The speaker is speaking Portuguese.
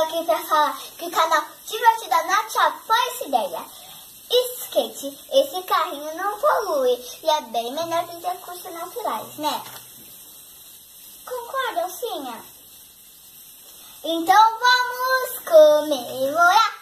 aqui pra falar que o canal Divertido da Nath apoia essa ideia. Skate, esse carrinho não polui e é bem melhor que os recursos naturais, né? Concorda, Alcinha? Então vamos comemorar